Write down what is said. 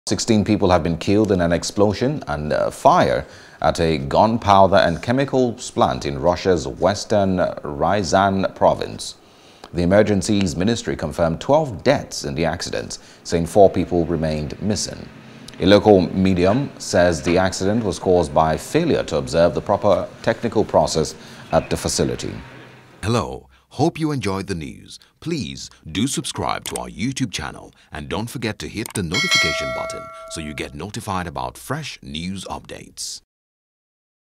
16 people have been killed in an explosion and fire at a gunpowder and chemicals plant in Russia's western Ryazan province. The Emergencies Ministry confirmed 12 deaths in the accident, saying 4 people remained missing. A local medium says the accident was caused by failure to observe the proper technical process at the facility. Hello, hope you enjoyed the news. Please do subscribe to our YouTube channel and don't forget to hit the notification button so you get notified about fresh news updates.